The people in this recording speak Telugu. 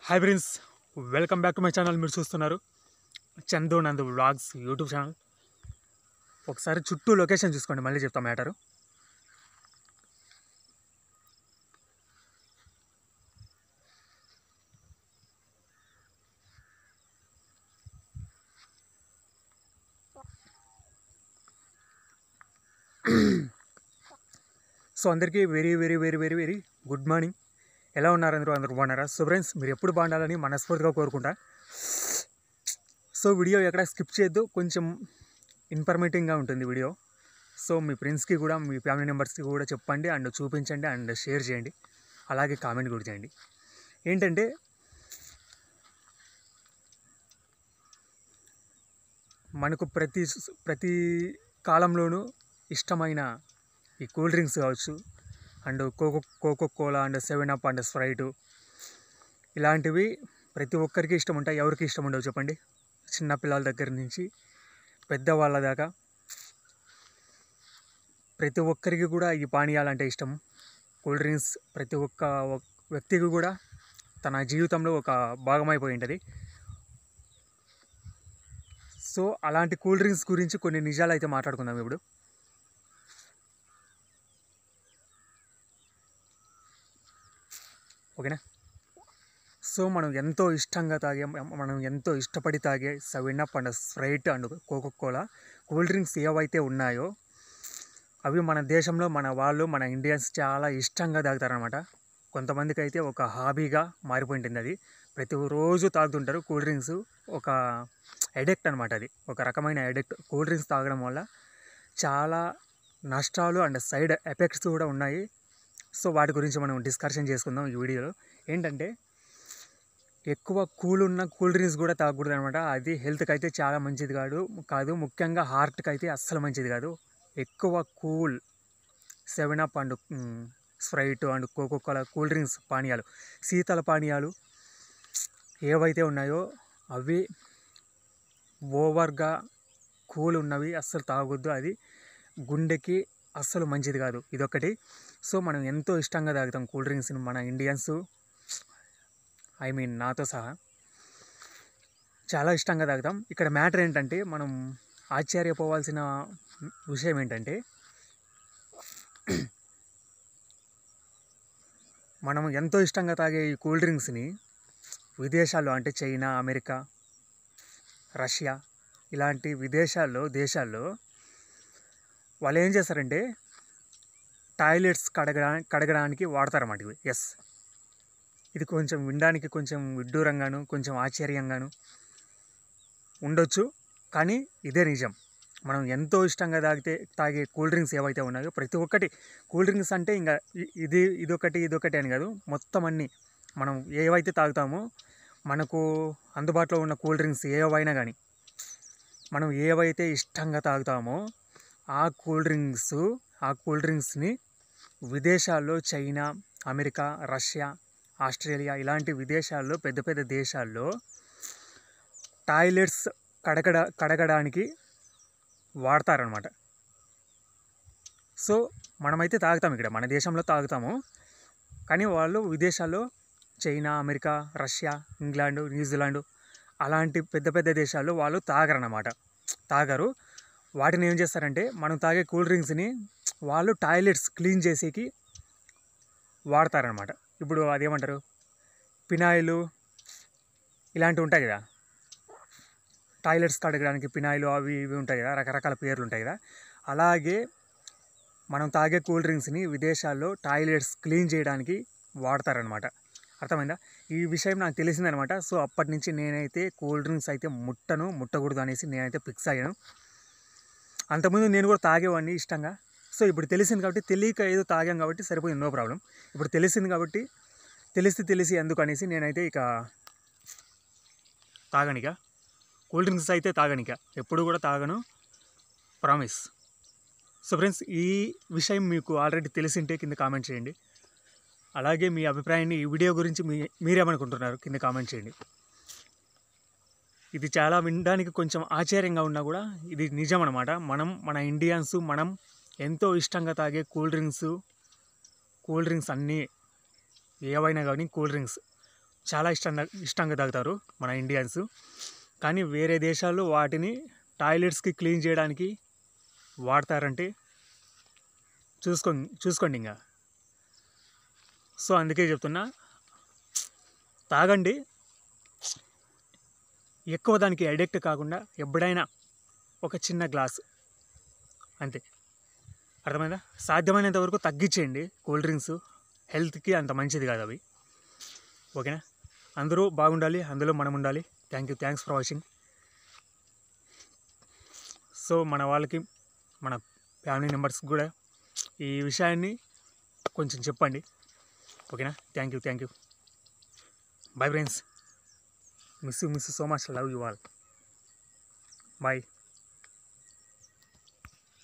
Hi friends, welcome back to my channel. మీరు చూస్తున్నారు చందు నందు వ్లాగ్స్ యూట్యూబ్ ఛానల్. ఒకసారి చుట్టూ లొకేషన్ చూసుకోండి, మళ్ళీ చెప్తాం మ్యాటరు. సో అందరికీ very very very very very good morning. ఎలా ఉన్నారు అందరూ బాగున్నారా? సో ఫ్రెండ్స్, మీరు ఎప్పుడు బాగుండాలని మనస్ఫూర్తిగా కోరుకుంటా. సో వీడియో ఎక్కడ స్కిప్ చేయొద్దు, కొంచెం ఇన్ఫర్మేటివ్గా ఉంటుంది వీడియో. సో మీ ఫ్రెండ్స్కి కూడా, మీ ఫ్యామిలీ మెంబర్స్కి కూడా చెప్పండి, అండ్ చూపించండి, అండ్ షేర్ చేయండి, అలాగే కామెంట్ కూడా చేయండి. ఏంటంటే మనకు ప్రతి కాలంలోనూ ఇష్టమైన ఈ కూల్ డ్రింక్స్ కావచ్చు, and Coca Cola and 7 up and Sprite, ఇలాంటివి ప్రతి ఒక్కరికి ఇష్టం ఉంటాయి. ఎవరికి ఇష్టం ఉండవు చెప్పండి? చిన్నపిల్లల దగ్గర నుంచి పెద్దవాళ్ళ దాకా ప్రతి ఒక్కరికి కూడా ఈ పానీయాలంటే ఇష్టం. కూల్ డ్రింక్స్ ప్రతి ఒక్క వ్యక్తికి కూడా తన జీవితంలో ఒక భాగమైపోయి ఉంటుంది. సో అలాంటి కూల్ డ్రింక్స్ గురించి కొన్ని నిజాలు అయితే మాట్లాడుకుందాం ఇప్పుడు. ఓకేనా? సో మనం ఎంతో ఇష్టంగా తాగే, మనం ఎంతో ఇష్టపడి తాగే 7 up and Sprite and Coca Cola cool drinks ఏవైతే ఉన్నాయో అవి మన దేశంలో మన ఇండియన్స్ చాలా ఇష్టంగా తాగుతారనమాట. కొంతమందికి అయితే ఒక హాబీగా మారిపోయింటుంది. అది ప్రతిరోజు తాగుతుంటారు. కూల్ డ్రింక్స్ ఒక ఎడిక్ట్ అనమాట. అది ఒక రకమైన ఎడిక్ట్. కూల్ డ్రింక్స్ తాగడం వల్ల చాలా నష్టాలు అండ్ సైడ్ ఎఫెక్ట్స్ కూడా ఉన్నాయి. సో వాటి గురించి మనం డిస్కషన్ చేసుకుందాం ఈ వీడియోలో. ఏంటంటే ఎక్కువ కూల్ ఉన్న కూల్ డ్రింక్స్ కూడా తాగకూడదు అనమాట. అది హెల్త్కి అయితే చాలా మంచిది కాదు, ముఖ్యంగా హార్ట్కి అయితే అస్సలు మంచిది కాదు. ఎక్కువ cool 7 up and Sprite and Coca Cola cool drinks పానీయాలు, శీతల పానీయాలు ఏవైతే ఉన్నాయో అవి ఓవర్గా కూల్ ఉన్నవి అస్సలు తాగొద్దు. అది గుండెకి అస్సలు మంచిది కాదు, ఇదొకటి. సో మనం ఎంతో ఇష్టంగా తాగుతాం కూల్ డ్రింక్స్ని మన ఇండియన్స్, నాతో సహా చాలా ఇష్టంగా తాగుతాం. ఇక్కడ మ్యాటర్ ఏంటంటే, మనం ఆశ్చర్యపోవాల్సిన విషయం ఏంటంటే, మనం ఎంతో ఇష్టంగా తాగే ఈ కూల్ డ్రింక్స్ని విదేశాల్లో, అంటే చైనా, అమెరికా, రష్యా ఇలాంటి దేశాల్లో వాళ్ళు ఏం చేస్తారంటే టాయిలెట్స్ కడగడానికి వాడతారన్నమాట ఇవి. ఎస్, ఇది కొంచెం వినడానికి కొంచెం విడ్డూరంగాను, కొంచెం ఆశ్చర్యంగాను ఉండొచ్చు, కానీ ఇదే నిజం. మనం ఎంతో ఇష్టంగా తాగే కూల్ డ్రింక్స్ ఏవైతే ఉన్నాయో ప్రతి ఒక్కటి, కూల్ డ్రింక్స్ అంటే ఇంకా ఇదొకటి అని కాదు, మొత్తం అన్నీ మనం ఏవైతే తాగుతామో, మనకు అందుబాటులో ఉన్న కూల్ డ్రింక్స్ ఏవైనా కానీ మనం ఏవైతే ఇష్టంగా తాగుతామో ఆ కూల్ డ్రింక్స్ని విదేశాల్లో చైనా, అమెరికా, రష్యా, ఆస్ట్రేలియా ఇలాంటి విదేశాల్లో, పెద్ద పెద్ద దేశాల్లో టాయిలెట్స్ కడగడానికి వాడతారనమాట. సో మనమైతే తాగుతాం, ఇక్కడ మన దేశంలో తాగుతాము, కానీ వాళ్ళు విదేశాల్లో China, America, Russia, England, New Zealand అలాంటి పెద్ద పెద్ద దేశాల్లో వాళ్ళు తాగరు. వాటిని ఏం చేస్తారంటే, మనం తాగే కూల్ డ్రింక్స్ని వాళ్ళు టాయిలెట్స్ క్లీన్ చేసేకి వాడతారనమాట. ఇప్పుడు అదేమంటారు, పినాయిలు ఇలాంటివి ఉంటాయి కదా, టాయిలెట్స్ కడగడానికి పినాయిలు అవి ఇవి ఉంటాయి కదా, రకరకాల పేర్లు ఉంటాయి కదా. అలాగే మనం తాగే కూల్ డ్రింక్స్ని విదేశాల్లో టాయిలెట్స్ క్లీన్ చేయడానికి వాడతారనమాట. అర్థమైందా? ఈ విషయం నాకు తెలిసిందనమాట. సో అప్పటి నుంచి నేనైతే కూల్ డ్రింక్స్ అయితే ముట్టకూడదు అనేసి నేనైతే ఫిక్స్ అయ్యాను. అంతకుముందు నేను కూడా తాగేవాడిని ఇష్టంగా. సో ఇప్పుడు తెలిసింది కాబట్టి, తెలియక ఏదో తాగాం కాబట్టి సరిపోయింది, నో ప్రాబ్లం. ఇప్పుడు తెలిసింది కాబట్టి తెలిసి ఎందుకు అనేసి నేనైతే ఇక తాగనిక, కూల్ డ్రింక్స్ అయితే తాగనిక, ఎప్పుడు కూడా తాగను, ప్రామిస్. సో ఫ్రెండ్స్, ఈ విషయం మీకు ఆల్రెడీ తెలిసింటే కింద కామెంట్ చేయండి. అలాగే మీ అభిప్రాయాన్ని ఈ వీడియో గురించి మీరేమనుకుంటున్నారు కింద కామెంట్ చేయండి. ఇది చాలా వినడానికి కొంచెం ఆశ్చర్యంగా ఉన్నా కూడా ఇది నిజం అన్నమాట. మన ఇండియన్స్ ఎంతో ఇష్టంగా తాగే కూల్ డ్రింక్స్ అన్నీ ఏవైనా కానీ కూల్ డ్రింక్స్ చాలా ఇష్టంగా తాగుతారు మన ఇండియన్స్. కానీ వేరే దేశాల్లో వాటిని టాయిలెట్స్కి క్లీన్ చేయడానికి వాడతారంటే చూసుకోండి ఇంకా. సో అందుకే చెప్తున్నా, తాగండి, ఎక్కువ దానికి అడిక్ట్ కాకుండా ఎప్పుడైనా ఒక చిన్న గ్లాసు అంతే. అర్థమైందా? సాధ్యమైనంత వరకు తగ్గించేయండి కూల్ డ్రింక్స్, హెల్త్కి అంత మంచిది కాదు అవి. ఓకేనా? అందరూ బాగుండాలి, అందులో మనం ఉండాలి. Thanks for watching. సో మన వాళ్ళకి, మన ఫ్యామిలీ మెంబర్స్కి కూడా ఈ విషయాన్ని కొంచెం చెప్పండి. ఓకేనా? Thank you. Bye friends. Miss you so much. Love you all. Bye.